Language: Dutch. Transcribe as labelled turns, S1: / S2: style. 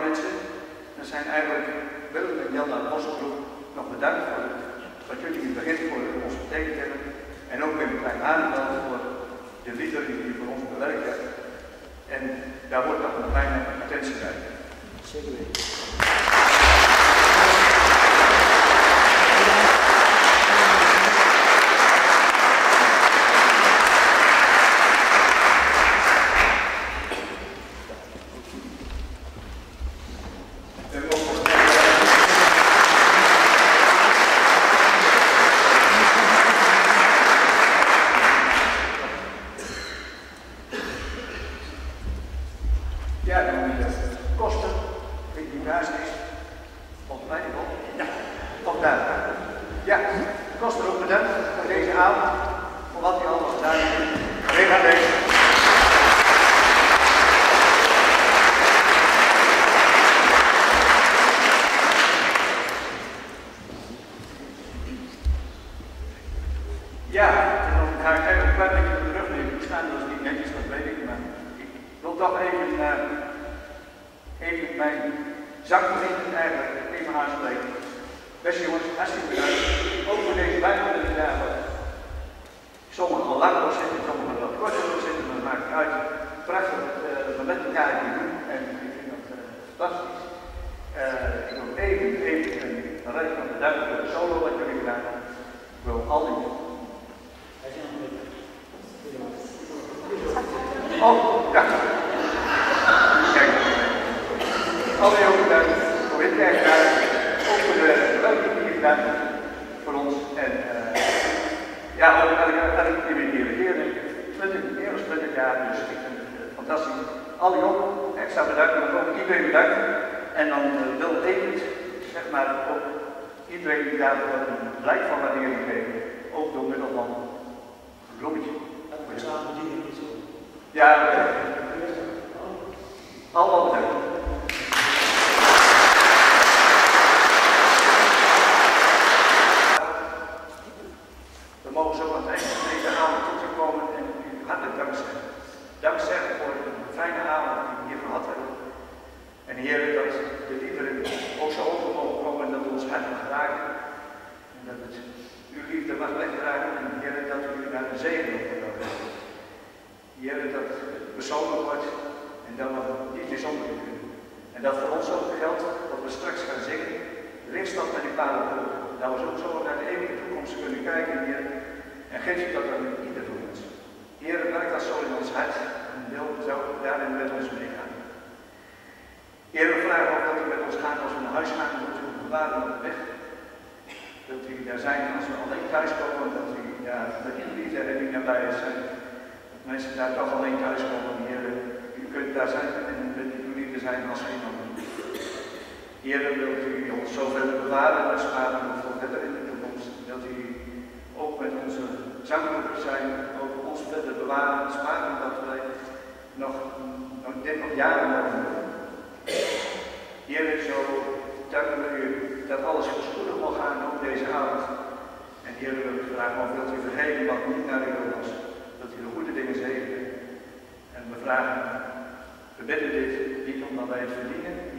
S1: mensen. Dan zijn eigenlijk Willem en Jan uit Bosselgroep nog bedankt voor wat jullie in het begin voor ons betekend hebben. En ook Wim Klein-Hanenveld voor de liederen die jullie voor ons bewerkt hebben. En daar wordt nog een kleine attentie bij. Zeker weten. Ja, dan moet je kosten, ik die naast is, volgens mij wel. Ja, of daar. Ja, kosten ook bedankt voor deze avond, voor wat hij allemaal gedaan heeft. Alleen aan deze. Ja, en dan ga ik even een klein beetje op de rug nemen. Ik sta dus niet netjes, dat weet ik, maar ik wil toch even mijn zangvrienden eigenlijk even aanspreken. Beste jongens, hartstikke bedankt. Ook voor deze 500 dagen. Sommigen al lang nog zitten, sommigen wat korter nog zitten, maar dat maakt niet uit. Prachtig dat we met elkaar hier doen en ik vind dat fantastisch. Ik wil even een reden van bedanken voor de solo wat jullie gedaan hebben. Ik wil al die... Oh, ja. Kijk. Alle jongen bedankt voor dit werk gedaan. Ook voor de leuke die je gedaan hebt voor ons. En ja, ook elke keer weer reageren. 20 jaar, dus ik vind het fantastisch. Alle jongen, extra bedankt, maar ook iedereen bedankt. En dan wil ik zeg maar, ook iedereen die daarvoor een blijk van waardering geven. Ook door middel van een bloemetje. Ja, allemaal bedankt. We mogen zo aan het eind van deze avond toekomen en u hartelijk dankzeggen. Dankzeggen voor de fijne avond die we hier gehad hebben. En Heer, dat de liederen ook zo over mogen komen en dat we ons hart mag raken. En dat het uw liefde mag wegraken. En Heer, dat u naar de zegen op wordt. Heer, dat het persoonlijk wordt en dat we niet meer zonder u kunnen. En dat voor ons ook geldt wat we straks gaan zingen. Ringstad met die paarden. Dat we ook zo naar de eeuwige toekomst kunnen kijken, Heer. En geef je dat aan ieder van ons. Heer, werk dat zo in ons hart en wil zo daarin met ons meegaan. Heer, we vragen ook dat u met ons gaat als we naar huis gaan, dat u bewaren op de weg. Dat u daar zijn als we alleen thuis komen, dat u met ieder liefde en u nabij zijn. Dat mensen daar toch alleen thuis komen, Heer. U kunt daar zijn en met uw liefde zijn als geen ander. Heer, wilt u ons zo verder bewaren en sparen voor verder in de toekomst. Wilt u ook met onze zanggroepen zijn, ook ons verder bewaren en sparen, dat wij dit nog jaren mogen doen. Heer, zo danken we u dat alles voorspoedig mag gaan, ook deze avond. En Heer, we vragen of wilt u vergeven wat niet naar u was. Dat u de goede dingen zegent. En we vragen, we bidden dit niet omdat wij het verdienen,